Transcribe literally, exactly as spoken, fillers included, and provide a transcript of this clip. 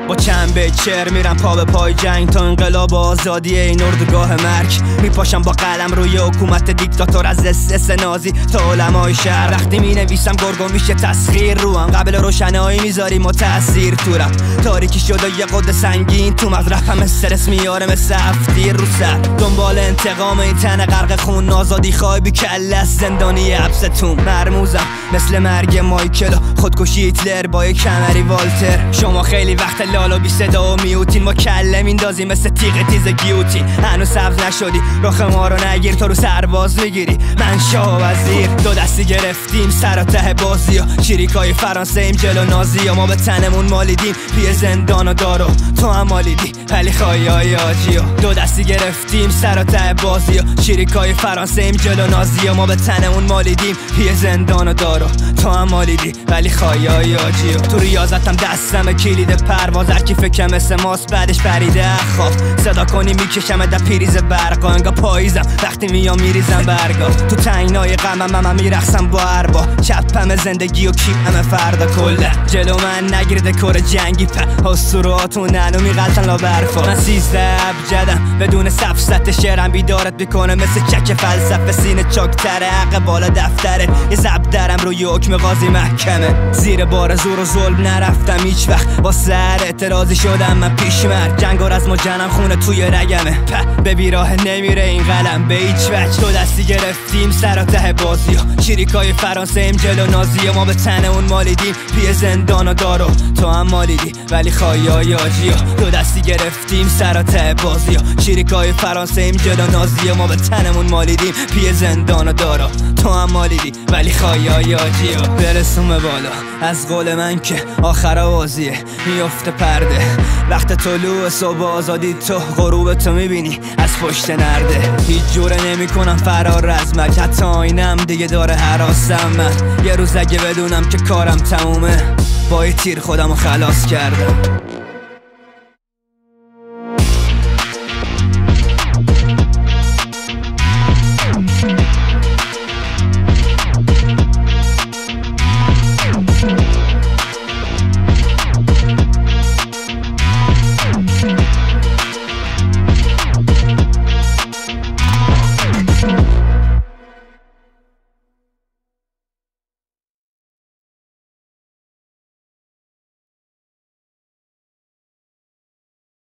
با چند بیچر میرم پا به پای جنگ تا انقلاب آزادی این اردوگاه مرگ. میپاشم با قلم روی حکومت دیکتاتور از اس نازی تا علمای شهر. وقتی مینویسم گرگو میشه تسخیر روم، قبل روشنایی میذاریم و تأثیر تو رم. تاریکی شده یه قد سنگین تو مغرقم، استرس میاره مثل هفتیر رو سر. دنبال انتقام این تن غرق خون، آزادی خواه بی کله از زندانی حبستون. مرموزم مثل مرگ مایکل، خودکشی هیتلر با یک کمری والتر. شما خیلی وقت لالا بی صدا و میوتین، ما کله میندازیم مثل تیغ تیز گیوتین. هنوز سبز نشدی رخ ما رو نگیر، تو رو سرباز میگیری من شاه وزیر. دو دستی گرفتیم سر و ته بازی ها، چریکای فرانسه ایم جلو نازی ها. ما به تنمون مالیدیم پی زندان و دارو، تو هم مالیدی ولی خواهی های آجی ها. دو دستی گرفتیم سر و ته بازی ها، چریکای فرانسه ایم جلو نازی ها. ما به تنمون مالیدیم پی زندان و دارو، تو هم مالیدی ولی خواهی های آجی ها. تو ریاضتم دستم کلید پرواز، هر کی فکر مثل ماست بعدش پریده خواب. صدا کنی میکشم در پریز برقا، انگا پاییزم وقتی میام میریزم برگا. تو تنگنای غمم من میرقصم با اربا، چپم زندگی و کیپم فردا کله. جلو من نگیر دکور جنگی په اسطوراتون ننو میغلطن لا برفا. من سیزده ابجدم بدون سفست، شعرم بیدارت میکنه مثل چک فلسفه. سینه چاکتره حق بالا دفتره، یه زب درم روی حکم قاضی محکمه. زیر بار زور و ظلم نرفتم هیچ وقت، با سر اعتراضی شدم من پیشمر. جنگ و رزم و جنم خونه توی رگمه، په به بیراه نمیره این قلم به هیچ وجه. دو دستی گرفتیم سر و ته بازی ها، چریکای فرانسه ایم جلو نازی ها. ما به تن اون مالیدیم پی زندان و دارو، تو هم مالیدی ولی خواهی های آجی ها. دو دستی گرفتیم سر و ته بازی ها، چریکای فرانسه ایم جلو نازی ها. ما به تنمون مالیدیم پی زندان و دارو، تو هم مالیدی ولی خواهی های آجی ها. برسون به بالا از قول من که آخر آوازیه میفته پرده. وقت طلوع صبح آزادی تو غروب تو میبینی از پشت نرده. هیچ جوره نمی کنم فرار از مک، حتی آینم دیگه داره حراسم. من یه روز اگه بدونم که کارم تمومه، با یه تیر خودمو خلاص کردم.